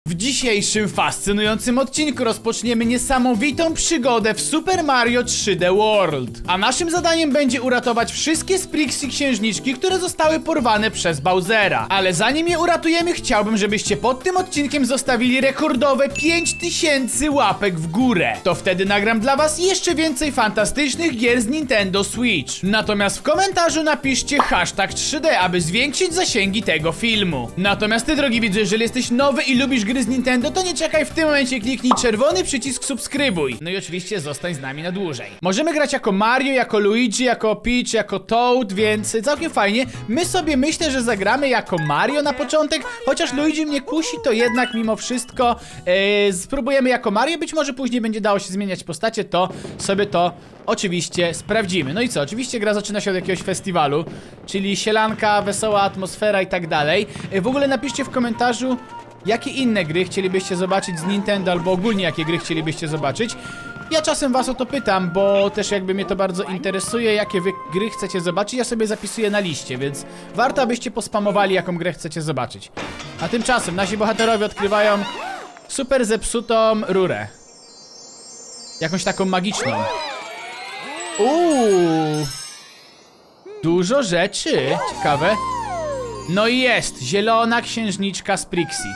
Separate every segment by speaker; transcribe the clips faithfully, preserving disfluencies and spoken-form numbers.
Speaker 1: W dzisiejszym fascynującym odcinku rozpoczniemy niesamowitą przygodę w Super Mario trzy D World. A naszym zadaniem będzie uratować wszystkie Sprixie księżniczki, które zostały porwane przez Bowsera. Ale zanim je uratujemy, chciałbym, żebyście pod tym odcinkiem zostawili rekordowe pięć tysięcy łapek w górę. To wtedy nagram dla was jeszcze więcej fantastycznych gier z Nintendo Switch. Natomiast w komentarzu napiszcie hashtag trzy D, aby zwiększyć zasięgi tego filmu. Natomiast ty, drogi widzu, jeżeli jesteś nowy i lubisz gry z Nintendo, to nie czekaj, w tym momencie kliknij czerwony przycisk subskrybuj. No i oczywiście zostań z nami na dłużej. Możemy grać jako Mario, jako Luigi, jako Peach, jako Toad, więc całkiem fajnie. My sobie myślę, że zagramy jako Mario na początek, chociaż Luigi mnie kusi, to jednak mimo wszystko yy, spróbujemy jako Mario. Być może później będzie dało się zmieniać postacie, to sobie to oczywiście sprawdzimy. No i co? Oczywiście gra zaczyna się od jakiegoś festiwalu, czyli sielanka, wesoła atmosfera i tak dalej. Yy, w ogóle napiszcie w komentarzu, jakie inne gry chcielibyście zobaczyć z Nintendo, albo ogólnie jakie gry chcielibyście zobaczyć. Ja czasem was o to pytam, bo też jakby mnie to bardzo interesuje, jakie wy gry chcecie zobaczyć. Ja sobie zapisuję na liście, więc warto, abyście pospamowali, jaką grę chcecie zobaczyć. A tymczasem nasi bohaterowie odkrywają super zepsutą rurę. Jakąś taką magiczną. Uuu, dużo rzeczy. Ciekawe. No i jest zielona księżniczka z Sprixie.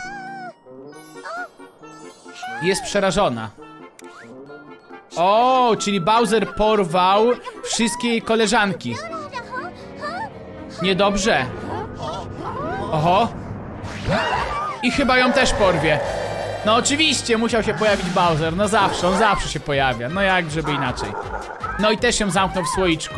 Speaker 1: Jest przerażona. O, czyli Bowser porwał wszystkie jej koleżanki. Niedobrze. Oho. I chyba ją też porwie. No oczywiście musiał się pojawić Bowser. No zawsze, on zawsze się pojawia. No jak żeby inaczej. No i też ją zamknął w słoiczku.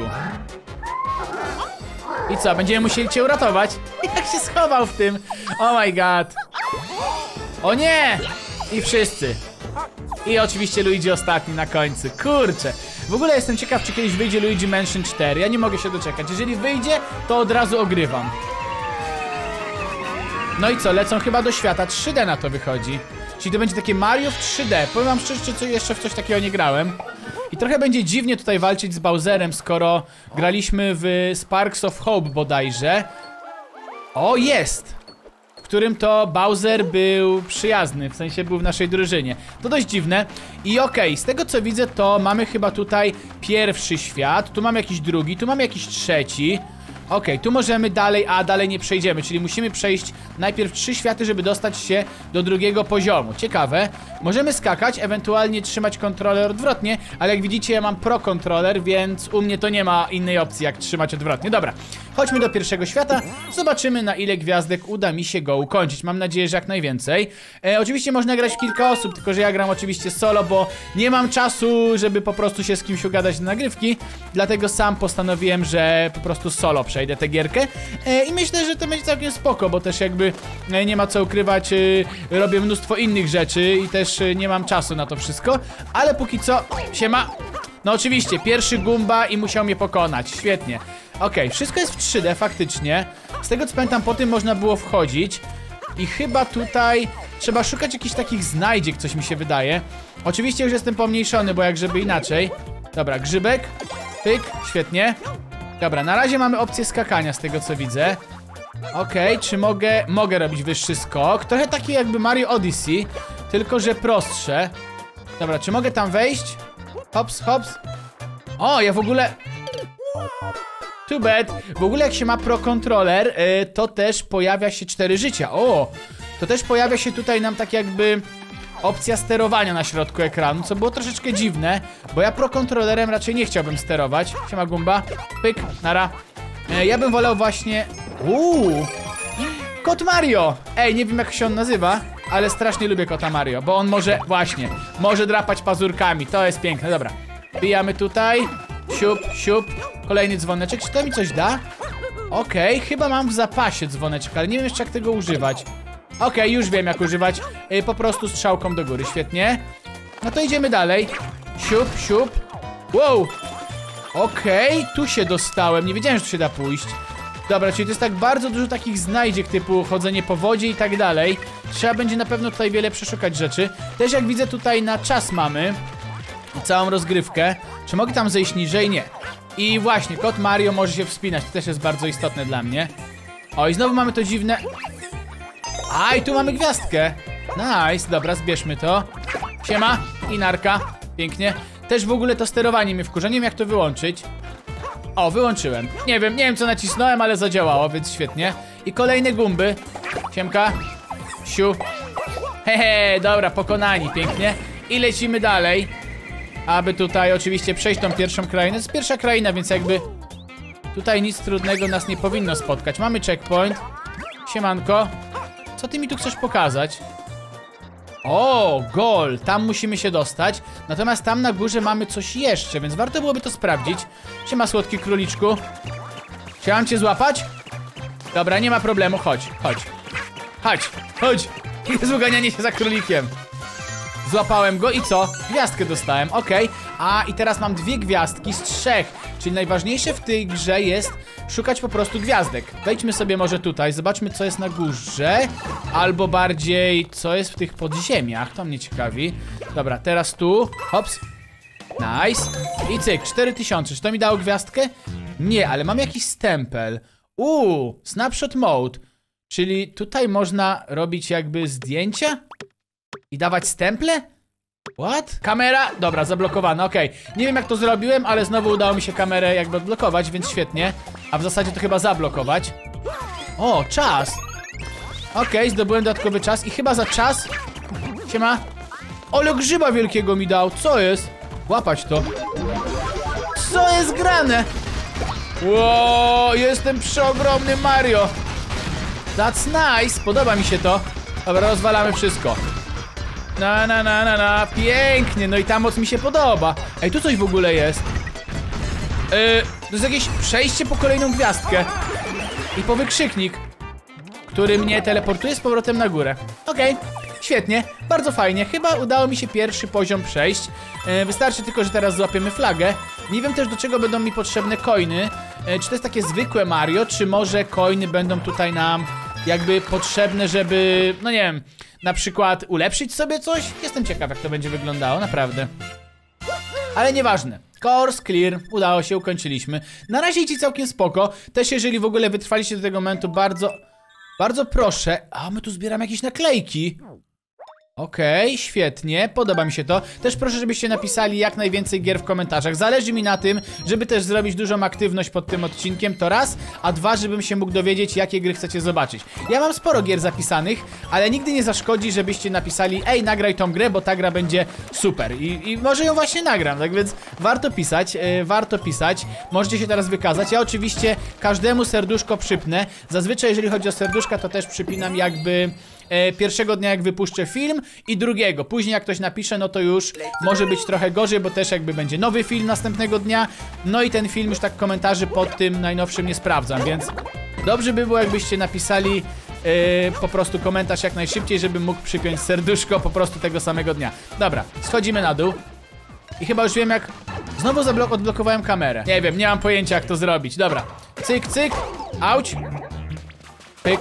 Speaker 1: I co, będziemy musieli cię uratować? Jak się schował w tym? Oh my god. O nie! I wszyscy. I oczywiście Luigi ostatni na końcu. Kurczę. W ogóle jestem ciekaw, czy kiedyś wyjdzie Luigi Mansion cztery. Ja nie mogę się doczekać. Jeżeli wyjdzie, to od razu ogrywam. No i co, lecą chyba do świata trzy D, na to wychodzi. Czyli to będzie takie Mario w trzy D. Powiem wam szczerze, że jeszcze w coś takiego nie grałem. I trochę będzie dziwnie tutaj walczyć z Bowserem, skoro graliśmy w Sparks of Hope bodajże. O, jest! W którym to Bowser był przyjazny, w sensie był w naszej drużynie. To dość dziwne. I okej, okay, z tego co widzę, to mamy chyba tutaj pierwszy świat, tu mamy jakiś drugi, tu mamy jakiś trzeci. Okej, okay, tu możemy dalej, a dalej nie przejdziemy, czyli musimy przejść najpierw trzy światy, żeby dostać się do drugiego poziomu. Ciekawe. Możemy skakać, ewentualnie trzymać kontroler odwrotnie, ale jak widzicie, ja mam Pro Controller, więc u mnie to nie ma innej opcji jak trzymać odwrotnie. Dobra, chodźmy do pierwszego świata, zobaczymy, na ile gwiazdek uda mi się go ukończyć. Mam nadzieję, że jak najwięcej. E, oczywiście można grać w kilka osób, tylko że ja gram oczywiście solo, bo nie mam czasu, żeby po prostu się z kimś ugadać na nagrywki, dlatego sam postanowiłem, że po prostu solo przejdę tę gierkę e, i myślę, że to będzie całkiem spoko, bo też jakby e, nie ma co ukrywać, e, robię mnóstwo innych rzeczy i też e, nie mam czasu na to wszystko, ale póki co, siema. No oczywiście, pierwszy Goomba i musiał mnie pokonać, świetnie. Okej, okay, wszystko jest w trzy D faktycznie. Z tego co pamiętam, po tym można było wchodzić i chyba tutaj trzeba szukać jakichś takich znajdziek, coś mi się wydaje. Oczywiście już jestem pomniejszony, bo jak żeby inaczej. Dobra, grzybek, pyk, świetnie. Dobra, na razie mamy opcję skakania z tego co widzę. Okej, okay, czy mogę... Mogę robić wyższy skok. Trochę taki jakby Mario Odyssey, tylko że prostsze. Dobra, czy mogę tam wejść? Hops, hops. O, ja w ogóle... Too bad. W ogóle jak się ma Pro Controller, yy, to też pojawia się cztery życia. O, to też pojawia się tutaj nam tak jakby... opcja sterowania na środku ekranu, co było troszeczkę dziwne, bo ja Pro Controllerem raczej nie chciałbym sterować. Siema Goomba, pyk, nara. e, Ja bym wolał właśnie... Uuu, Kot Mario. Ej, nie wiem jak się on nazywa, ale strasznie lubię Kota Mario, bo on może, właśnie, może drapać pazurkami, to jest piękne, dobra. Bijamy tutaj, siup, siup. Kolejny dzwoneczek, czy to mi coś da? Okej, okay, chyba mam w zapasie dzwoneczek, ale nie wiem jeszcze jak tego używać. Okej, okay, już wiem jak używać, yy, po prostu strzałką do góry, świetnie. No to idziemy dalej. Siup, siup. Wow. Okej, okay, tu się dostałem, nie wiedziałem, że tu się da pójść. Dobra, czyli to jest tak bardzo dużo takich znajdziek typu chodzenie po wodzie i tak dalej. Trzeba będzie na pewno tutaj wiele przeszukać rzeczy. Też jak widzę tutaj na czas mamy całą rozgrywkę. Czy mogę tam zejść niżej? Nie. I właśnie, Kot Mario może się wspinać, to też jest bardzo istotne dla mnie. O, i znowu mamy to dziwne... A, i tu mamy gwiazdkę. Nice, dobra, zbierzmy to. Siema i narka. Pięknie. Też w ogóle to sterowanie mnie wkurza. Nie wiem jak to wyłączyć. O, wyłączyłem. Nie wiem, nie wiem co nacisnąłem, ale zadziałało, więc świetnie. I kolejne gumby. Siemka. Siu. Hehe, dobra, pokonani, pięknie. I lecimy dalej. Aby tutaj oczywiście przejść tą pierwszą krainę. To jest pierwsza kraina, więc jakby tutaj nic trudnego nas nie powinno spotkać. Mamy checkpoint. Siemanko. Co ty mi tu chcesz pokazać? O, gol, tam musimy się dostać. Natomiast tam na górze mamy coś jeszcze, więc warto byłoby to sprawdzić. Siema, słodki króliczku. Chciałam cię złapać? Dobra, nie ma problemu, chodź, chodź. Chodź, chodź. Jest uganianie się za królikiem. Złapałem go i co? Gwiazdkę dostałem, okej. A i teraz mam dwie gwiazdki z trzech. Czyli najważniejsze w tej grze jest szukać po prostu gwiazdek. Wejdźmy sobie może tutaj, zobaczmy co jest na górze. Albo bardziej co jest w tych podziemiach, to mnie ciekawi. Dobra, teraz tu, hops. Nice. I cyk, cztery tysiące, czy to mi dało gwiazdkę? Nie, ale mam jakiś stempel. Uuu, snapshot mode. Czyli tutaj można robić jakby zdjęcia i dawać stemple? What? Kamera? Dobra, zablokowana, okej. Okay. Nie wiem jak to zrobiłem, ale znowu udało mi się kamerę jakby odblokować, więc świetnie. A w zasadzie to chyba zablokować. O, czas. Okej, okay, zdobyłem dodatkowy czas i chyba za czas... Siema. Ole grzyba wielkiego mi dał, co jest? Łapać to. Co jest grane? Ło, jestem przeogromny Mario. That's nice, podoba mi się to. Dobra, rozwalamy wszystko. Na na na na na, pięknie, no i ta moc mi się podoba. Ej, tu coś w ogóle jest. Yy, to jest jakieś przejście po kolejną gwiazdkę. I po wykrzyknik, który mnie teleportuje z powrotem na górę. Okej, okay, świetnie, bardzo fajnie. Chyba udało mi się pierwszy poziom przejść. Yy, wystarczy tylko, że teraz złapiemy flagę. Nie wiem też do czego będą mi potrzebne coiny. Yy, czy to jest takie zwykłe Mario, czy może coiny będą tutaj nam jakby potrzebne, żeby, no nie wiem, na przykład ulepszyć sobie coś? Jestem ciekaw jak to będzie wyglądało, naprawdę. Ale nieważne. Course clear, udało się, ukończyliśmy. Na razie idzie całkiem spoko. Też jeżeli w ogóle wytrwaliście do tego momentu, bardzo, bardzo proszę. A my tu zbieramy jakieś naklejki. Okej, okay, świetnie, podoba mi się to. Też proszę, żebyście napisali jak najwięcej gier w komentarzach. Zależy mi na tym, żeby też zrobić dużą aktywność pod tym odcinkiem, to raz. A dwa, żebym się mógł dowiedzieć, jakie gry chcecie zobaczyć. Ja mam sporo gier zapisanych, ale nigdy nie zaszkodzi, żebyście napisali: ej, nagraj tą grę, bo ta gra będzie super. I, i może ją właśnie nagram, tak więc warto pisać, yy, warto pisać. Możecie się teraz wykazać. Ja oczywiście każdemu serduszko przypnę. Zazwyczaj jeżeli chodzi o serduszka, to też przypinam jakby... E, pierwszego dnia jak wypuszczę film i drugiego. Później jak ktoś napisze, no to już może być trochę gorzej, bo też jakby będzie nowy film następnego dnia. No i ten film już tak komentarzy pod tym najnowszym nie sprawdzam, więc dobrze by było jakbyście napisali e, po prostu komentarz jak najszybciej, żebym mógł przypiąć serduszko po prostu tego samego dnia. Dobra, schodzimy na dół. I chyba już wiem jak... Znowu zablok odblokowałem kamerę. Nie wiem, nie mam pojęcia jak to zrobić. Dobra, cyk, cyk. Auć. Pyk.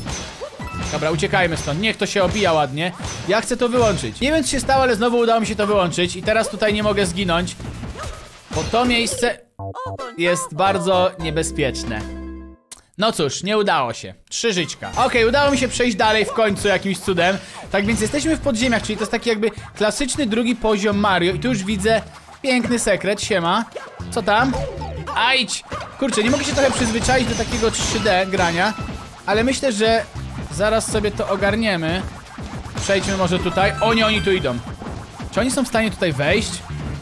Speaker 1: Dobra, uciekajmy stąd, niech to się obija ładnie. Ja chcę to wyłączyć. Nie wiem co się stało, ale znowu udało mi się to wyłączyć. I teraz tutaj nie mogę zginąć, bo to miejsce jest bardzo niebezpieczne. No cóż, nie udało się. Trzy żyćka. Okej, okay, udało mi się przejść dalej w końcu jakimś cudem. Tak więc jesteśmy w podziemiach, czyli to jest taki jakby klasyczny drugi poziom Mario. I tu już widzę piękny sekret, siema. Co tam? Ajdź! Kurczę, nie mogę się trochę przyzwyczaić do takiego trzy D grania, ale myślę, że zaraz sobie to ogarniemy. Przejdźmy może tutaj. O nie, oni tu idą. Czy oni są w stanie tutaj wejść?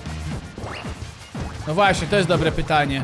Speaker 1: No właśnie, to jest dobre pytanie.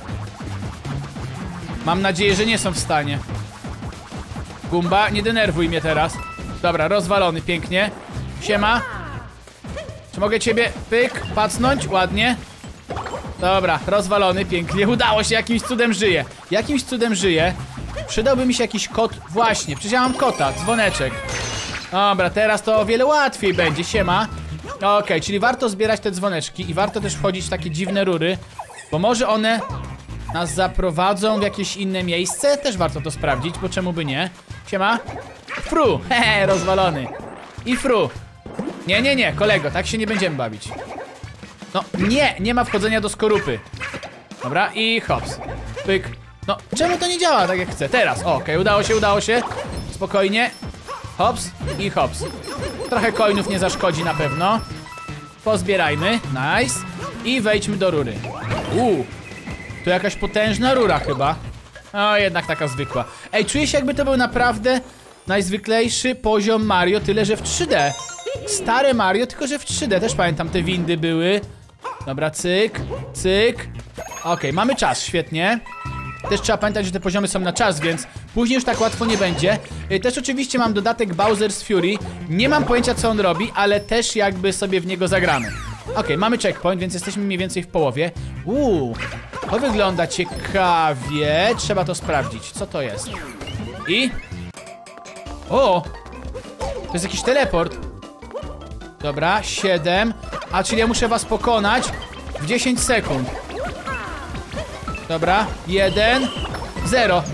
Speaker 1: Mam nadzieję, że nie są w stanie. Gumba, nie denerwuj mnie teraz. Dobra, rozwalony, pięknie. Siema. Czy mogę ciebie, pyk, pacnąć? Ładnie. Dobra, rozwalony, pięknie. Udało się, jakimś cudem żyje. Jakimś cudem żyje. Przydałby mi się jakiś kot. Właśnie, przecież ja mam kota, dzwoneczek. Dobra, teraz to o wiele łatwiej będzie, siema. Okej, okay, czyli warto zbierać te dzwoneczki i warto też wchodzić w takie dziwne rury, bo może one nas zaprowadzą w jakieś inne miejsce. Też warto to sprawdzić, bo czemu by nie. Siema. Fru, hehe, rozwalony. I fru. Nie, nie, nie, kolego, tak się nie będziemy bawić. No, nie, nie ma wchodzenia do skorupy. Dobra, i hops. Pyk. No, czemu to nie działa tak jak chcę? Teraz, okej, okay, udało się, udało się. Spokojnie. Hops i hops. Trochę coinów nie zaszkodzi na pewno. Pozbierajmy, nice. I wejdźmy do rury. Uuu, to jakaś potężna rura chyba. O, jednak taka zwykła. Ej, czuję się jakby to był naprawdę najzwyklejszy poziom Mario, tyle że w trzy D. Stare Mario, tylko że w trzy D. Też pamiętam, te windy były. Dobra, cyk, cyk. Okej, okay, mamy czas, świetnie. Też trzeba pamiętać, że te poziomy są na czas, więc później już tak łatwo nie będzie. Też oczywiście mam dodatek Bowser's Fury. Nie mam pojęcia, co on robi, ale też jakby sobie w niego zagramy. Okej, okay, mamy checkpoint, więc jesteśmy mniej więcej w połowie. Uuu, to wygląda ciekawie. Trzeba to sprawdzić, co to jest. I... O! To jest jakiś teleport. Dobra, siedem. A, czyli ja muszę was pokonać w dziesięć sekund. Dobra, jeden, zero.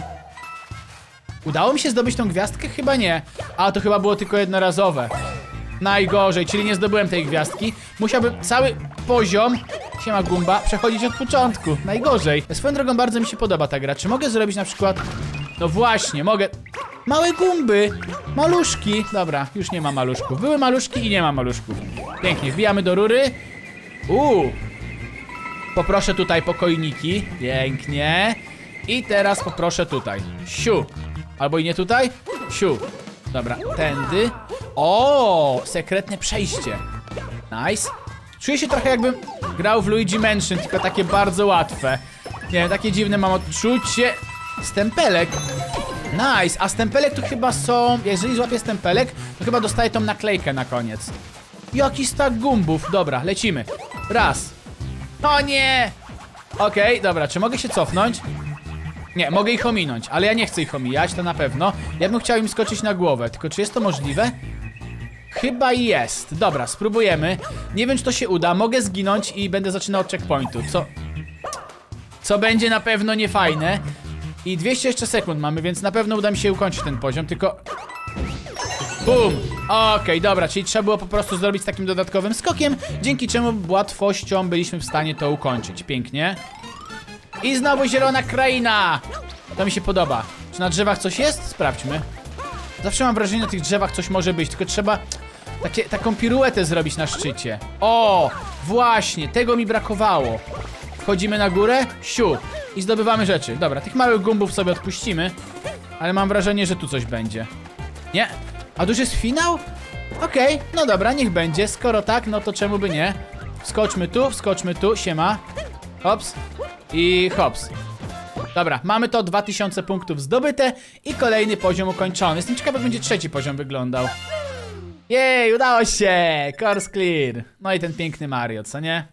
Speaker 1: Udało mi się zdobyć tą gwiazdkę? Chyba nie. A, to chyba było tylko jednorazowe. Najgorzej, czyli nie zdobyłem tej gwiazdki. Musiałbym cały poziom, siema Gumba, przechodzić od początku. Najgorzej. Swoją drogą bardzo mi się podoba ta gra. Czy mogę zrobić na przykład... No właśnie, mogę... Małe Gumby, maluszki. Dobra, już nie ma maluszków. Były maluszki i nie ma maluszków. Pięknie, wbijamy do rury. Uuu. Poproszę tutaj pokojniki. Pięknie. I teraz poproszę tutaj. Siu. Albo i nie tutaj? Siu. Dobra, tędy. O, sekretne przejście. Nice. Czuję się trochę jakbym grał w Luigi Mansion, tylko takie bardzo łatwe. Nie wiem, takie dziwne mam odczucie. Stempelek. Nice, a stempelek to chyba są... Jeżeli złapię stempelek, to chyba dostaję tą naklejkę na koniec. Jaki stak gumbów. Dobra, lecimy. Raz. O nie! Okej, okay, dobra, czy mogę się cofnąć? Nie, mogę ich ominąć, ale ja nie chcę ich omijać, to na pewno. Ja bym chciał im skoczyć na głowę, tylko czy jest to możliwe? Chyba jest. Dobra, spróbujemy. Nie wiem, czy to się uda. Mogę zginąć i będę zaczynał od checkpointu, co... Co będzie na pewno niefajne. I dwieście jeszcze sekund mamy, więc na pewno uda mi się ukończyć ten poziom, tylko... Bum! Okej, okay, dobra, czyli trzeba było po prostu zrobić z takim dodatkowym skokiem, dzięki czemu łatwością byliśmy w stanie to ukończyć. Pięknie. I znowu zielona kraina! To mi się podoba. Czy na drzewach coś jest? Sprawdźmy. Zawsze mam wrażenie, że na tych drzewach coś może być, tylko trzeba takie, taką piruetę zrobić na szczycie. O! Właśnie, tego mi brakowało. Wchodzimy na górę, siu. I zdobywamy rzeczy. Dobra, tych małych gumbów sobie odpuścimy. Ale mam wrażenie, że tu coś będzie. Nie? A tu już jest finał? Okej, okay, no dobra, niech będzie. Skoro tak, no to czemu by nie? Wskoczmy tu, wskoczmy tu, siema. Hops. I hops. Dobra, mamy to, dwa tysiące punktów zdobyte i kolejny poziom ukończony. Jestem ciekawy, jak będzie trzeci poziom wyglądał. Jej, udało się! Course clear. No i ten piękny Mario, co nie?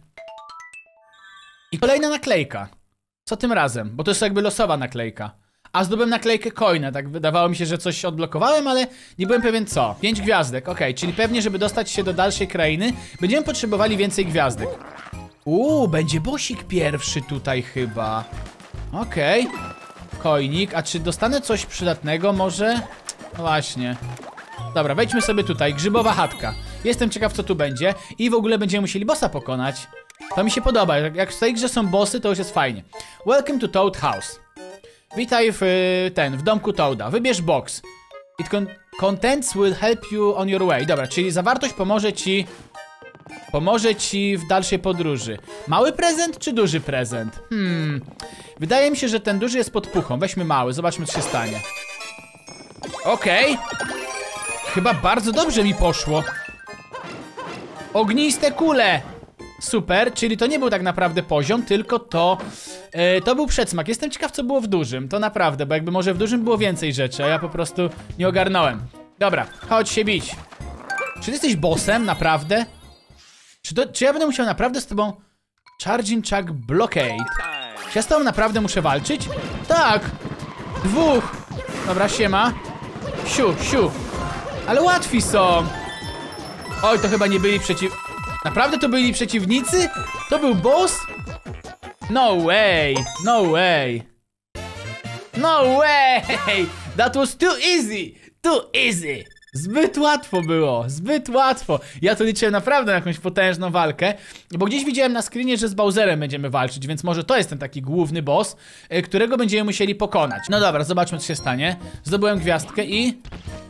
Speaker 1: I kolejna naklejka. Co tym razem? Bo to jest jakby losowa naklejka. A zdobyłem naklejkę coina, tak wydawało mi się, że coś odblokowałem, ale nie byłem pewien co. Pięć gwiazdek, okej, okay, czyli pewnie, żeby dostać się do dalszej krainy, będziemy potrzebowali więcej gwiazdek. Uuu, będzie bossik pierwszy tutaj chyba. Okej. Okay. Coinik, a czy dostanę coś przydatnego może? No właśnie. Dobra, wejdźmy sobie tutaj, grzybowa chatka. Jestem ciekaw, co tu będzie. I w ogóle będziemy musieli bossa pokonać. To mi się podoba, jak w tej grze są bossy, to już jest fajnie. Welcome to Toad House. Witaj w ten, w domku Toada. Wybierz box. It con contents will help you on your way. Dobra, czyli zawartość pomoże ci... Pomoże ci w dalszej podróży. Mały prezent czy duży prezent? Hmm... Wydaje mi się, że ten duży jest pod puchą. Weźmy mały, zobaczmy, co się stanie. Okej. Okay. Chyba bardzo dobrze mi poszło. Ogniste kule. Super, czyli to nie był tak naprawdę poziom, tylko to yy, to był przedsmak. Jestem ciekaw, co było w dużym. To naprawdę, bo jakby może w dużym było więcej rzeczy, a ja po prostu nie ogarnąłem. Dobra, chodź się bić. Czy ty jesteś bossem? Naprawdę? Czy, to, czy ja będę musiał naprawdę z tobą... Charging Chuck Blockade. Czy ja z tobą naprawdę muszę walczyć? Tak! Dwóch! Dobra, siema. Siu, siu. Ale łatwi są. Oj, to chyba nie byli przeciw... Naprawdę to byli przeciwnicy? To był boss? No way, no way. No way! That was too easy, too easy. Zbyt łatwo było, zbyt łatwo. Ja tu liczyłem naprawdę na jakąś potężną walkę, bo gdzieś widziałem na screenie, że z Bowserem będziemy walczyć, więc może to jest ten taki główny boss, którego będziemy musieli pokonać. No dobra, zobaczmy, co się stanie. Zdobyłem gwiazdkę i...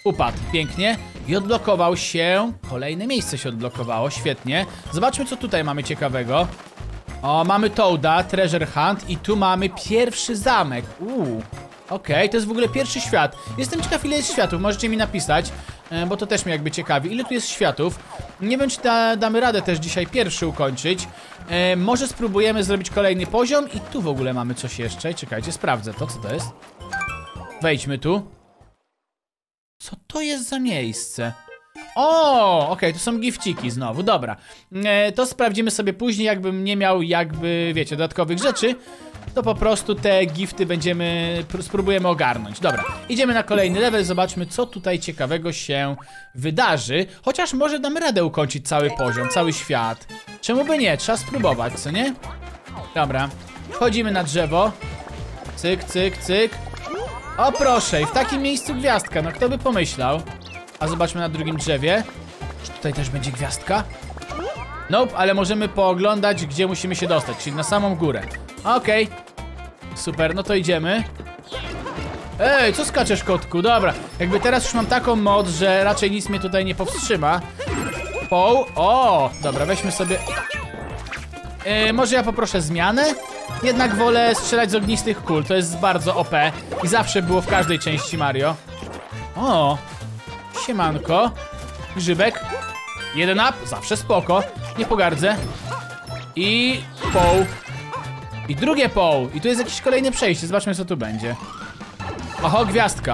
Speaker 1: Upadł, pięknie. I odblokował się, kolejne miejsce się odblokowało, świetnie. Zobaczmy, co tutaj mamy ciekawego. O, mamy Toada, Treasure Hunt i tu mamy pierwszy zamek. Uuu, okej, okay, to jest w ogóle pierwszy świat. Jestem ciekaw, ile jest światów, możecie mi napisać, bo to też mnie jakby ciekawi. Ile tu jest światów? Nie wiem, czy da, damy radę też dzisiaj pierwszy ukończyć. e, Może spróbujemy zrobić kolejny poziom. I tu w ogóle mamy coś jeszcze. Czekajcie, sprawdzę to, co to jest. Wejdźmy tu. Co to jest za miejsce? O, okej, okay, to są gifciki znowu, dobra. e, To sprawdzimy sobie później, jakbym nie miał jakby, wiecie, dodatkowych rzeczy. To po prostu te gifty będziemy, spróbujemy ogarnąć. Dobra, idziemy na kolejny level, zobaczmy, co tutaj ciekawego się wydarzy. Chociaż może damy radę ukończyć cały poziom, cały świat. Czemu by nie? Trzeba spróbować, co nie? Dobra, wchodzimy na drzewo. Cyk, cyk, cyk. O proszę, i w takim miejscu gwiazdka, no kto by pomyślał. A zobaczmy na drugim drzewie. Czy tutaj też będzie gwiazdka? Nope, ale możemy pooglądać, gdzie musimy się dostać, czyli na samą górę. Okej, okay. Super, no to idziemy. Ej, co skaczesz, kotku? Dobra, jakby teraz już mam taką moc, że raczej nic mnie tutaj nie powstrzyma. Poł, o, dobra, weźmy sobie. Yy, może ja poproszę zmianę? Jednak wolę strzelać z ognistych kul, to jest bardzo O P. I zawsze było w każdej części Mario. O, siemanko. Grzybek. Jeden up, zawsze spoko. Nie pogardzę. I poł. I drugie poł. I tu jest jakieś kolejne przejście. Zobaczmy, co tu będzie. Oho, gwiazdka.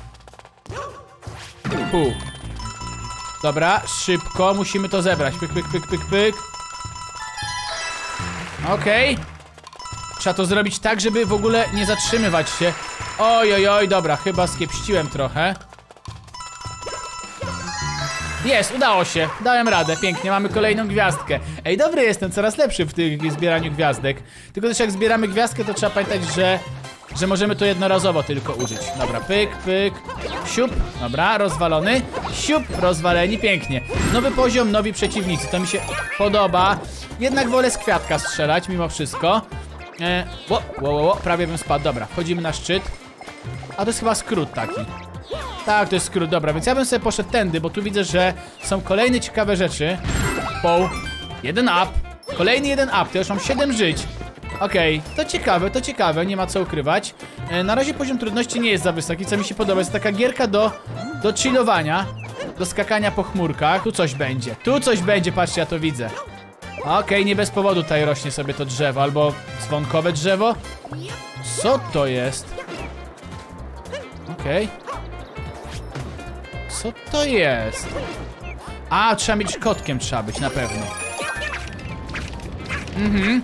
Speaker 1: Pół. Dobra, szybko. Musimy to zebrać. Pyk, pyk, pyk, pyk, pyk. Okej. Okay. Trzeba to zrobić tak, żeby w ogóle nie zatrzymywać się. Oj, oj, oj, dobra. Chyba skiepściłem trochę. Jest, udało się, dałem radę, pięknie, mamy kolejną gwiazdkę. Ej, dobry jestem, coraz lepszy w tym zbieraniu gwiazdek. Tylko też jak zbieramy gwiazdkę, to trzeba pamiętać, że Że możemy to jednorazowo tylko użyć. Dobra, pyk, pyk, siup, dobra, rozwalony. Siup, rozwaleni, pięknie. Nowy poziom, nowi przeciwnicy, to mi się podoba. Jednak wolę z kwiatka strzelać, mimo wszystko. e, wo, wo, wo, wo, prawie bym spadł, dobra, wchodzimy na szczyt. A to jest chyba skrót taki. Tak, to jest skrót, dobra, więc ja bym sobie poszedł tędy, bo tu widzę, że są kolejne ciekawe rzeczy. Poł, jeden up, kolejny jeden up, to już mam siedem żyć. Okej, okay, to ciekawe, to ciekawe, nie ma co ukrywać. e, Na razie poziom trudności nie jest za wysoki, co mi się podoba, jest taka gierka do, do chillowania, do skakania po chmurkach. Tu coś będzie, tu coś będzie, patrzcie, ja to widzę. Okej, okay, nie bez powodu tutaj rośnie sobie to drzewo, albo dzwonkowe drzewo. Co to jest? Okej. Okay. Co to jest? A, trzeba mieć kotkiem, trzeba być, na pewno. Mhm.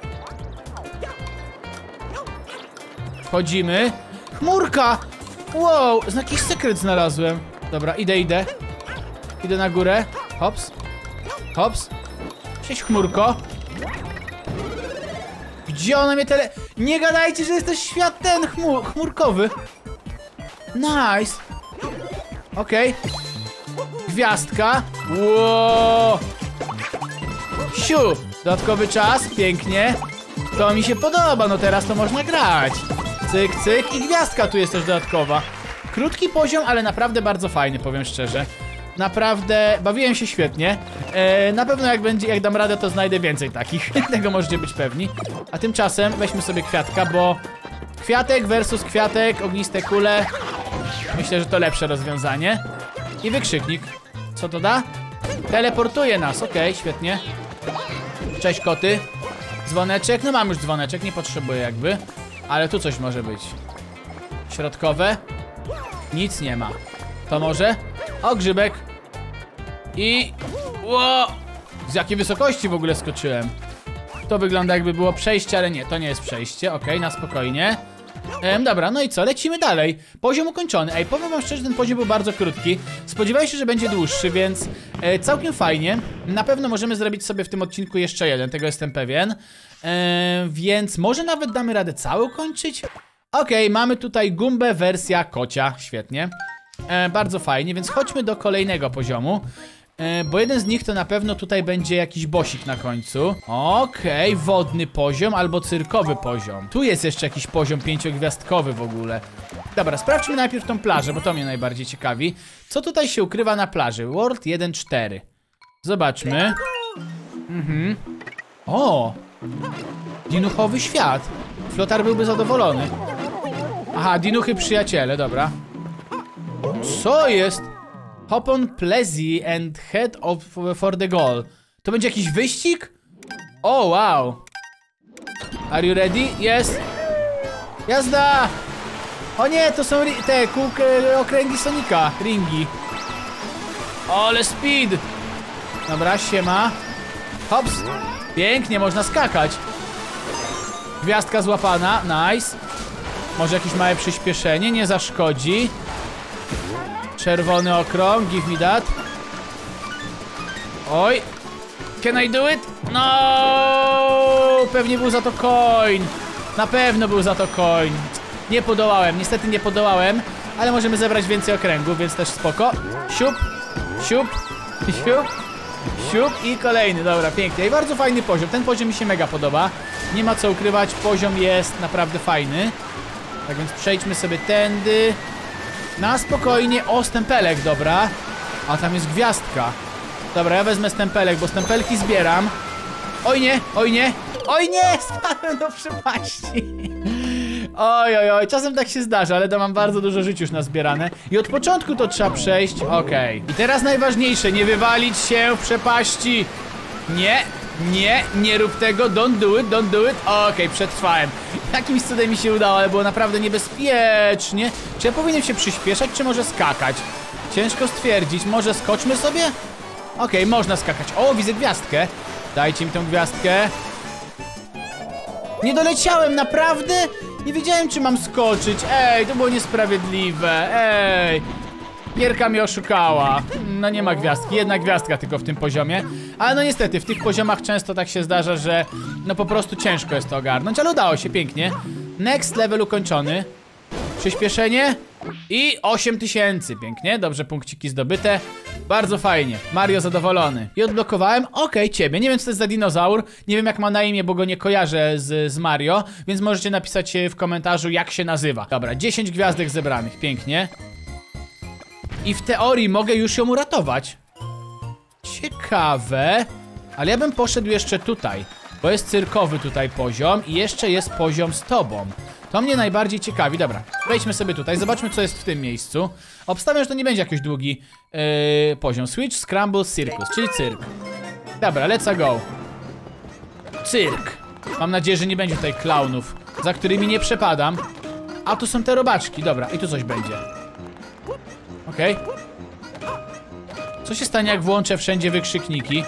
Speaker 1: Wchodzimy. Chmurka! Wow, jakiś sekret znalazłem. Dobra, idę, idę. Idę na górę. Hops. Hops. Cześć, chmurko. Gdzie ona mnie tele... Nie gadajcie, że jest to świat ten chmur chmurkowy. Nice. Okej. Okay. Gwiazdka. Wow. Siu. Dodatkowy czas. Pięknie. To mi się podoba, no teraz to można grać. Cyk, cyk i gwiazdka tu jest też dodatkowa. Krótki poziom, ale naprawdę bardzo fajny, powiem szczerze. Naprawdę bawiłem się świetnie. e, Na pewno jak będzie, jak dam radę, to znajdę więcej takich. Tego możecie być pewni. A tymczasem weźmy sobie kwiatka, bo kwiatek versus kwiatek, ogniste kule. Myślę, że to lepsze rozwiązanie. I wykrzyknik. Co to da? Teleportuje nas, okej, okay, świetnie. Cześć, koty. Dzwoneczek, no mam już dzwoneczek, nie potrzebuję jakby. Ale tu coś może być. Środkowe. Nic nie ma. To może? O, grzybek. I... Ło! Z jakiej wysokości w ogóle skoczyłem? To wygląda jakby było przejście, ale nie, to nie jest przejście. Okej, okay, na spokojnie. Ehm, dobra, no i co? Lecimy dalej. Poziom ukończony. Ej, powiem wam szczerze, ten poziom był bardzo krótki. Spodziewałem się, że będzie dłuższy, więc e, całkiem fajnie. Na pewno możemy zrobić sobie w tym odcinku jeszcze jeden, tego jestem pewien. E, więc może nawet damy radę cały ukończyć? Okej, okay, mamy tutaj Gumbę wersja kocia, świetnie. E, bardzo fajnie, więc chodźmy do kolejnego poziomu. e, bo jeden z nich to na pewno tutaj będzie jakiś bosik na końcu. Okej, okay, wodny poziom albo cyrkowy poziom. Tu jest jeszcze jakiś poziom pięciogwiazdkowy w ogóle. Dobra, sprawdźmy najpierw tą plażę, bo to mnie najbardziej ciekawi. Co tutaj się ukrywa na plaży? World jeden cztery. Zobaczmy. Mhm. O! Dinuchowy świat. Flotar byłby zadowolony. Aha, dinuchy przyjaciele, dobra. Co jest? Hop on Plessy and head of for the goal. To będzie jakiś wyścig? O, wow. Are you ready? Yes. Jazda! O nie, to są te kółki, okręgi Sonika. Ringi. Ale speed! Dobra, siema. Hops. Pięknie, można skakać. Gwiazdka złapana, nice. Może jakieś małe przyspieszenie, nie zaszkodzi. Czerwony okrąg, give me that. Oj. Can I do it? No, pewnie był za to coin. Na pewno był za to coin. Nie podołałem, niestety nie podołałem. Ale możemy zebrać więcej okręgów, więc też spoko. Siup, siup, siup, siup i kolejny, dobra, pięknie. I bardzo fajny poziom, ten poziom mi się mega podoba. Nie ma co ukrywać, poziom jest naprawdę fajny. Tak więc przejdźmy sobie tędy. Na spokojnie, o, stempelek, dobra. A tam jest gwiazdka. Dobra, ja wezmę stempelek, bo stempelki zbieram. Oj nie, oj nie, oj nie, spadłem do przepaści. Oj, oj, oj, czasem tak się zdarza, ale to mam bardzo dużo żyć już nazbierane. I od początku to trzeba przejść, okej. Okay. I teraz najważniejsze, nie wywalić się w przepaści. Nie, nie, nie rób tego, don't do it, don't do it. Okej, okay, przetrwałem. Jakimś cudem mi się udało, ale było naprawdę niebezpiecznie. Czy ja powinienem się przyspieszać, czy może skakać? Ciężko stwierdzić, może skoczmy sobie? Okej, okay, można skakać. O, widzę gwiazdkę. Dajcie mi tą gwiazdkę. Nie doleciałem, naprawdę? Nie wiedziałem, czy mam skoczyć. Ej, to było niesprawiedliwe. Ej, gierka mnie oszukała. No nie ma gwiazdki, jedna gwiazdka tylko w tym poziomie. Ale no niestety, w tych poziomach często tak się zdarza, że no po prostu ciężko jest to ogarnąć. Ale udało się, pięknie. Next level ukończony. Przyspieszenie i osiem tysięcy, pięknie, dobrze, punkciki zdobyte. Bardzo fajnie, Mario zadowolony. I odblokowałem, okej, okay, ciebie. Nie wiem, co to jest za dinozaur, nie wiem jak ma na imię, bo go nie kojarzę z, z Mario. Więc możecie napisać w komentarzu, jak się nazywa. Dobra, dziesięć gwiazdek zebranych, pięknie. I w teorii mogę już ją uratować. Ciekawe. Ale ja bym poszedł jeszcze tutaj, bo jest cyrkowy tutaj poziom i jeszcze jest poziom z tobą. To mnie najbardziej ciekawi. Dobra, wejdźmy sobie tutaj, zobaczmy, co jest w tym miejscu. Obstawiam, że to nie będzie jakiś długi yy, poziom. Switch, Scramble, Circus, czyli cyrk. Dobra, let's go. Cyrk. Mam nadzieję, że nie będzie tutaj klaunów, za którymi nie przepadam. A tu są te robaczki, dobra, i tu coś będzie. Okej. Okay. Co się stanie, jak włączę wszędzie wykrzykniki?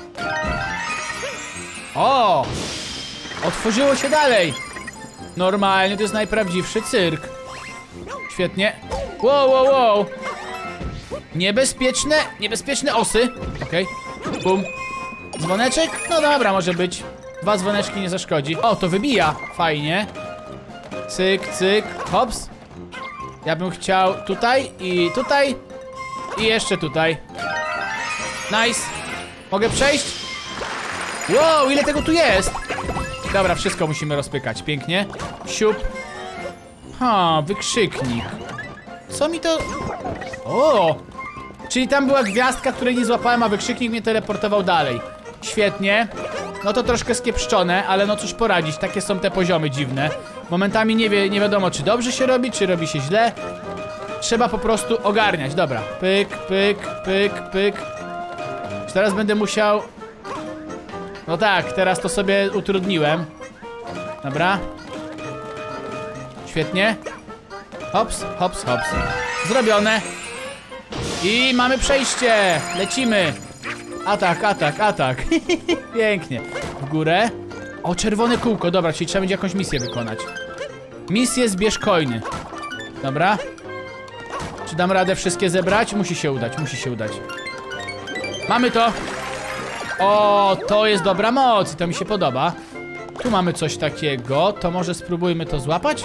Speaker 1: O! Otworzyło się dalej. Normalnie to jest najprawdziwszy cyrk. Świetnie. Wow, wow, wow. Niebezpieczne, niebezpieczne osy. Okej, okay. Bum. Dzwoneczek? No dobra, może być. Dwa dzwoneczki nie zaszkodzi. O, to wybija, fajnie. Cyk, cyk, hops. Ja bym chciał tutaj i tutaj i jeszcze tutaj. Nice. Mogę przejść? Wow, ile tego tu jest? Dobra, wszystko musimy rozpykać, pięknie. Siup. Ha, wykrzyknik. Co mi to... O! Czyli tam była gwiazdka, której nie złapałem, a wykrzyknik mnie teleportował dalej. Świetnie. No to troszkę skiepszczone, ale no cóż poradzić, takie są te poziomy dziwne. Momentami nie, wie, nie wiadomo, czy dobrze się robi, czy robi się źle. Trzeba po prostu ogarniać, dobra. Pyk, pyk, pyk, pyk. Czy teraz będę musiał... No tak, teraz to sobie utrudniłem. Dobra. Świetnie. Hops, hops, hops. Zrobione. I mamy przejście. Lecimy. Atak, atak, atak. Pięknie. W górę. O, czerwone kółko. Dobra, czyli trzeba będzie jakąś misję wykonać. Misję zbierz coiny. Dobra. Czy dam radę wszystkie zebrać? Musi się udać, musi się udać. Mamy to. O, to jest dobra moc i to mi się podoba. Tu mamy coś takiego. To może spróbujmy to złapać?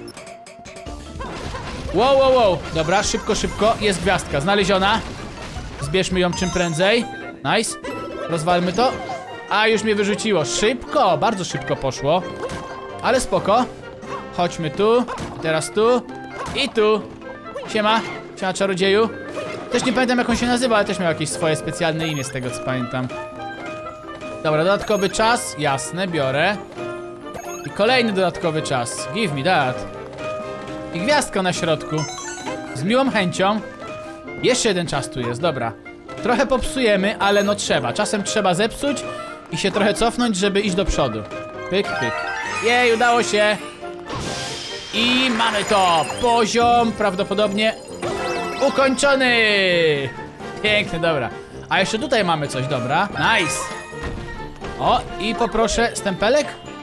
Speaker 1: Wow, wow, wow. Dobra, szybko, szybko. Jest gwiazdka, znaleziona. Zbierzmy ją czym prędzej. Nice. Rozwalmy to. A, już mnie wyrzuciło. Szybko, bardzo szybko poszło. Ale spoko. Chodźmy tu. Teraz tu. I tu. Siema. Siema, czarodzieju. Też nie pamiętam, jak on się nazywa, ale też miał jakieś swoje specjalne imię, z tego co pamiętam. Dobra, dodatkowy czas. Jasne, biorę. I kolejny dodatkowy czas. Give me that. I gwiazdka na środku. Z miłą chęcią. Jeszcze jeden czas tu jest, dobra. Trochę popsujemy, ale no trzeba. Czasem trzeba zepsuć i się trochę cofnąć, żeby iść do przodu. Pyk, pyk. Jej, udało się. I mamy to. Poziom prawdopodobnie ukończony. Piękny, dobra. A jeszcze tutaj mamy coś, dobra. Nice. O, i poproszę stempelek.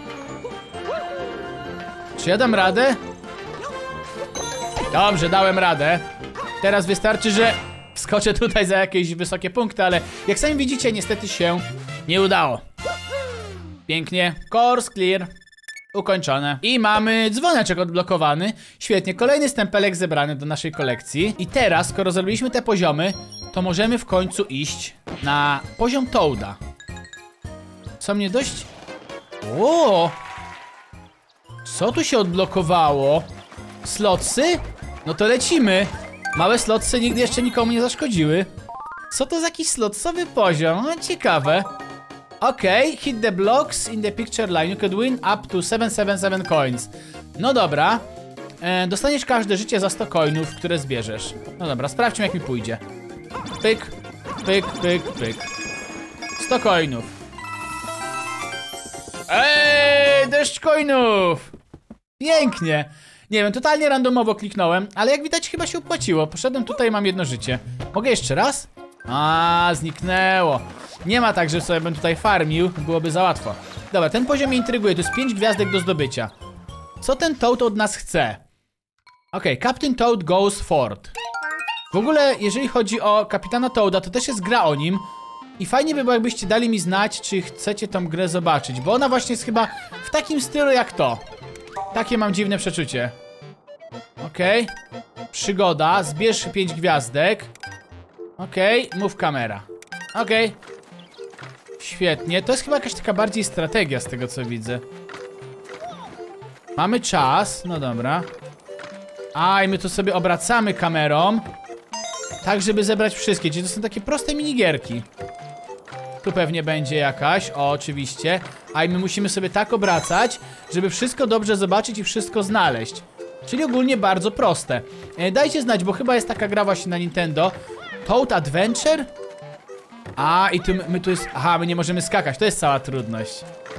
Speaker 1: Czy ja dam radę? Dobrze, dałem radę. Teraz wystarczy, że wskoczę tutaj za jakieś wysokie punkty, ale jak sami widzicie, niestety się nie udało. Pięknie. Course clear. Ukończone. I mamy dzwoneczek odblokowany. Świetnie, kolejny stempelek zebrany do naszej kolekcji. I teraz, skoro zrobiliśmy te poziomy, to możemy w końcu iść na poziom Toada. Co mnie dość... O! Co tu się odblokowało? Slotsy? No to lecimy. Małe slotsy nigdy jeszcze nikomu nie zaszkodziły. Co to za jakiś slotsowy poziom? No ciekawe. Okej, okay. Hit the blocks in the picture line. You could win up to siedem siedem siedem coins. No dobra. e, Dostaniesz każde życie za sto coinów, które zbierzesz. No dobra, sprawdźmy jak mi pójdzie. Pyk, pyk, pyk, pyk. sto coinów. Eee, deszcz coinów. Pięknie. Nie wiem, totalnie randomowo kliknąłem, ale jak widać chyba się opłaciło. Poszedłem tutaj, mam jedno życie. Mogę jeszcze raz? A, zniknęło. Nie ma tak, że sobie bym tutaj farmił, byłoby za łatwo. Dobra, ten poziom mnie intryguje, to jest pięć gwiazdek do zdobycia. Co ten Toad od nas chce? Okej, okay, Captain Toad goes forth. W ogóle, jeżeli chodzi o kapitana Toada, to też jest gra o nim. I fajnie by było, jakbyście dali mi znać, czy chcecie tą grę zobaczyć, bo ona właśnie jest chyba w takim stylu jak to. Takie mam dziwne przeczucie. Okej. Okay. Przygoda. Zbierz pięć gwiazdek. Okej. Okay. Move kamera. Okej. Okay. Świetnie. To jest chyba jakaś taka bardziej strategia z tego co widzę. Mamy czas. No dobra. A i my tu sobie obracamy kamerą. Tak, żeby zebrać wszystkie. Czyli to są takie proste minigierki. Tu pewnie będzie jakaś. O, oczywiście. A i my musimy sobie tak obracać, żeby wszystko dobrze zobaczyć i wszystko znaleźć. Czyli ogólnie bardzo proste. e, Dajcie znać, bo chyba jest taka gra właśnie na Nintendo. Toad Adventure? A, i tu my tu jest... Aha, my nie możemy skakać, to jest cała trudność.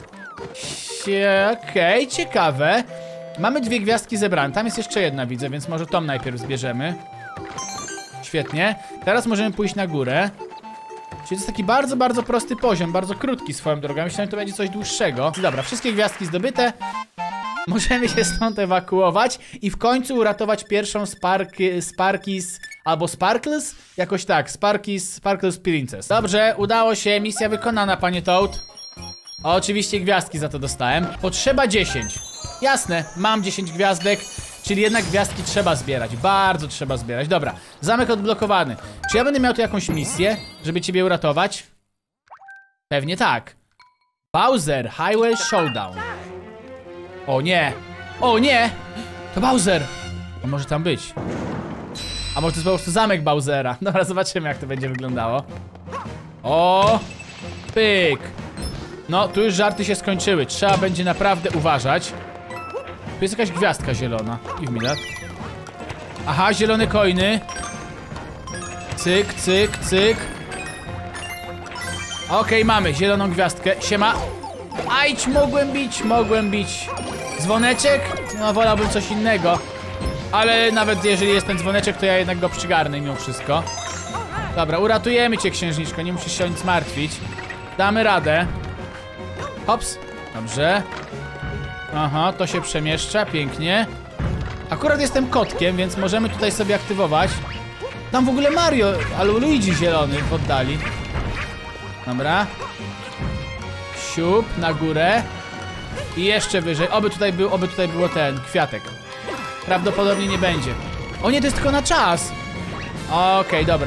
Speaker 1: Okej, okay, ciekawe. Mamy dwie gwiazdki zebrane, tam jest jeszcze jedna, widzę, więc może tą najpierw zbierzemy. Świetnie. Teraz możemy pójść na górę. Czyli to jest taki bardzo, bardzo prosty poziom, bardzo krótki swoją drogą. Myślałem, że to będzie coś dłuższego. Dobra, wszystkie gwiazdki zdobyte. Możemy się stąd ewakuować i w końcu uratować pierwszą Spark Sparkis albo Sparkles? Jakoś tak, Sparkis, Sparkles Princess. Dobrze, udało się, misja wykonana, panie Toad. O, oczywiście gwiazdki za to dostałem. Potrzeba dziesięć. Jasne, mam dziesięć gwiazdek, czyli jednak gwiazdki trzeba zbierać. Bardzo trzeba zbierać. Dobra, zamek odblokowany. Czy ja będę miał tu jakąś misję, żeby ciebie uratować? Pewnie tak. Bowser Highway Showdown. O nie! O nie! To Bowser! On może tam być. A może to jest po prostu zamek Bowsera. Dobra, zobaczymy jak to będzie wyglądało. O! Pyk! No, tu już żarty się skończyły. Trzeba będzie naprawdę uważać. Tu jest jakaś gwiazdka zielona. Give me that. Aha, zielone coiny. Cyk, cyk, cyk. Okej, okay, mamy zieloną gwiazdkę. Siema. Ajdź, mogłem bić, mogłem bić. Dzwoneczek? No, wolałbym coś innego. Ale nawet jeżeli jest ten dzwoneczek, to ja jednak go przygarnę mimo wszystko. Dobra, uratujemy cię, księżniczko. Nie musisz się o nic martwić. Damy radę. Hops. Dobrze. Aha, to się przemieszcza, pięknie. Akurat jestem kotkiem, więc możemy tutaj sobie aktywować. Tam w ogóle Mario, albo Luigi zielony w oddali. Dobra. Siup, na górę. I jeszcze wyżej. Oby tutaj był, oby tutaj było ten kwiatek. Prawdopodobnie nie będzie. O nie, to jest tylko na czas. Okej, okay, dobra.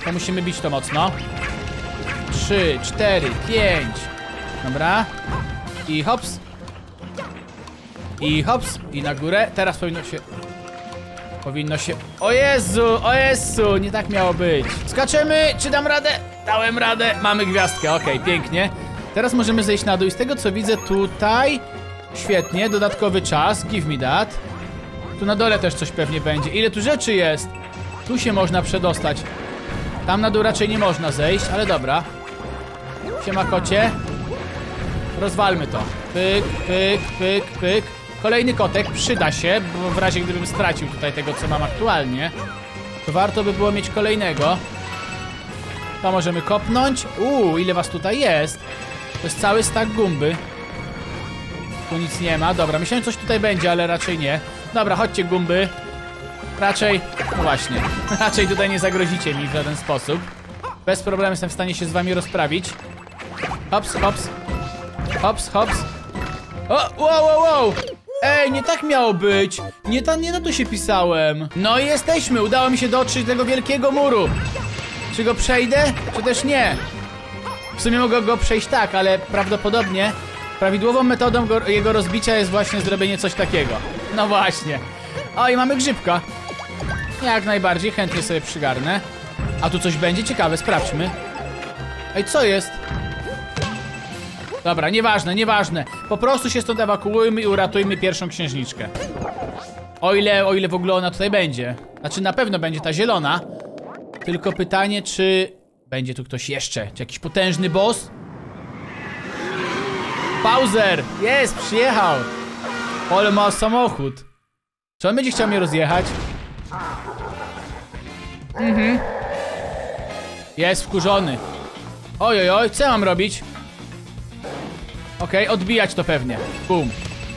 Speaker 1: To musimy bić to mocno. Trzy, cztery, pięć. Dobra. I hops. I hops. I na górę. Teraz powinno się... Powinno się... O Jezu, o Jezu, nie tak miało być. Skaczemy, czy dam radę? Dałem radę, mamy gwiazdkę, okej, okay, pięknie. Teraz możemy zejść na dół i z tego co widzę tutaj... Świetnie, dodatkowy czas, give me that. Tu na dole też coś pewnie będzie. Ile tu rzeczy jest? Tu się można przedostać. Tam na dół raczej nie można zejść, ale dobra. Siema kocie. Rozwalmy to. Pyk, pyk, pyk, pyk. Kolejny kotek przyda się, bo w razie gdybym stracił tutaj tego, co mam aktualnie, to warto by było mieć kolejnego. To możemy kopnąć. Uuu, ile was tutaj jest? To jest cały stak gumby. Tu nic nie ma. Dobra, myślałem, coś tutaj będzie, ale raczej nie. Dobra, chodźcie gumby. Raczej, no właśnie, raczej tutaj nie zagrozicie mi w żaden sposób. Bez problemu jestem w stanie się z wami rozprawić. Hops, hops. Hops, hops. O, wow, wow, wow. Ej, nie tak miało być. Nie, ta, nie na to się pisałem. No i jesteśmy, udało mi się dotrzeć do tego wielkiego muru. Czy go przejdę, czy też nie? W sumie mogę go przejść tak, ale prawdopodobnie prawidłową metodą go, jego rozbicia jest właśnie zrobienie coś takiego. No właśnie. O, i mamy grzybka. Jak najbardziej, chętnie sobie przygarnę. A tu coś będzie? Ciekawe, sprawdźmy. Ej, co jest? Dobra, nieważne, nieważne. Po prostu się stąd ewakuujmy i uratujmy pierwszą księżniczkę. O ile, o ile w ogóle ona tutaj będzie. Znaczy na pewno będzie ta zielona. Tylko pytanie, czy będzie tu ktoś jeszcze? Czy jakiś potężny boss? Bowser! Jest, przyjechał! Ale ma samochód. Czy on będzie chciał mnie rozjechać? Mhm. Jest wkurzony. Oj, oj, oj, co ja mam robić? Okej, okay, odbijać to pewnie. Bum.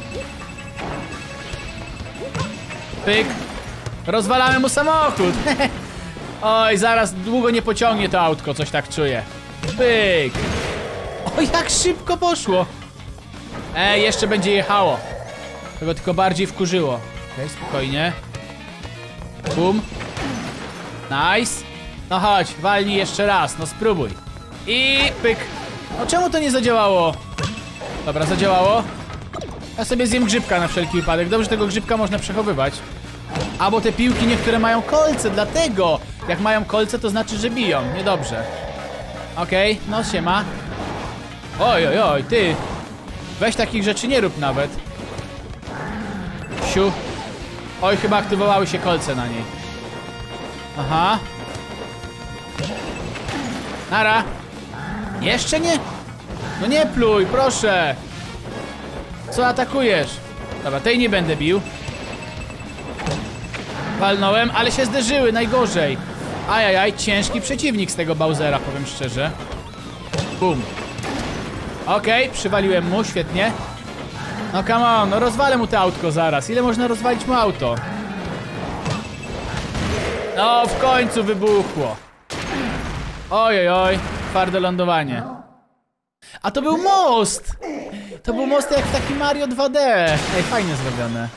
Speaker 1: Pyk. Rozwalamy mu samochód. Oj, zaraz długo nie pociągnie to autko, coś tak czuję. Pyk. Oj, jak szybko poszło. Ej, jeszcze będzie jechało. Tego tylko bardziej wkurzyło. Okej, okay, spokojnie. Bum. Nice. No chodź, walnij jeszcze raz, no spróbuj. I pyk. No czemu to nie zadziałało? Dobra, zadziałało. Ja sobie zjem grzybka na wszelki wypadek. Dobrze, tego grzybka można przechowywać. A, bo te piłki niektóre mają kolce, dlatego. Jak mają kolce, to znaczy, że biją. Niedobrze. Okej, okay, no siema. Oj, oj, oj, ty. Weź takich rzeczy nie rób nawet. Siu. Oj, chyba aktywowały się kolce na niej. Aha. Nara. Jeszcze nie? No nie pluj, proszę. Co atakujesz? Dobra, tej nie będę bił. Walnąłem, ale się zderzyły, najgorzej. Ajajaj, ciężki przeciwnik z tego Bowsera, powiem szczerze. Bum. Okej, okay, przywaliłem mu, świetnie. No come on, no rozwalę mu to autko zaraz. Ile można rozwalić mu auto? No, w końcu wybuchło. Oj, oj, oj, twarde lądowanie. A to był most! To był most jak w takim Mario dwa D. Ej, fajnie zrobione.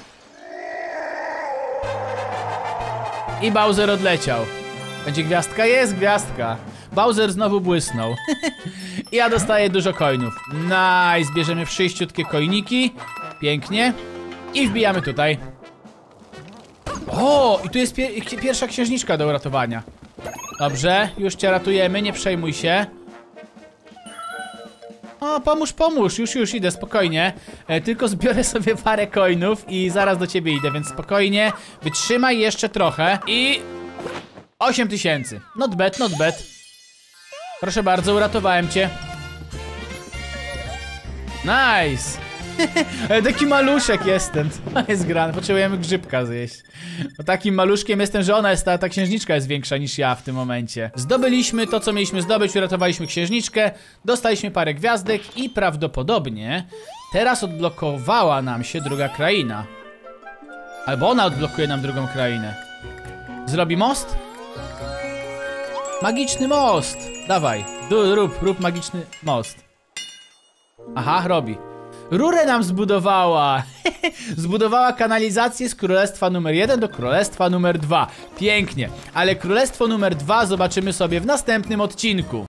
Speaker 1: I Bowser odleciał. Będzie gwiazdka? Jest gwiazdka. Bowser znowu błysnął. I ja dostaję dużo coinów. Nice, bierzemy wszyściutkie coiniki. Pięknie. I wbijamy tutaj. O, i tu jest pier pierwsza księżniczka do uratowania. Dobrze, już cię ratujemy, nie przejmuj się. O, pomóż, pomóż, już, już idę, spokojnie. e, Tylko zbiorę sobie parę coinów i zaraz do ciebie idę, więc spokojnie. Wytrzymaj jeszcze trochę. I... osiem tysięcy. Not bad, not bad. Proszę bardzo, uratowałem cię. Nice. Taki maluszek jestem. To jest grane, potrzebujemy grzybka zjeść. Bo takim maluszkiem jestem, że ona jest, ta, ta księżniczka jest większa niż ja w tym momencie. Zdobyliśmy to, co mieliśmy zdobyć, uratowaliśmy księżniczkę. Dostaliśmy parę gwiazdek i prawdopodobnie teraz odblokowała nam się druga kraina. Albo ona odblokuje nam drugą krainę. Zrobi most? Magiczny most. Dawaj, rób, rób magiczny most. Aha, robi. Rurę nam zbudowała. Zbudowała kanalizację z królestwa numer jeden do królestwa numer dwa. Pięknie, ale królestwo numer dwa zobaczymy sobie w następnym odcinku.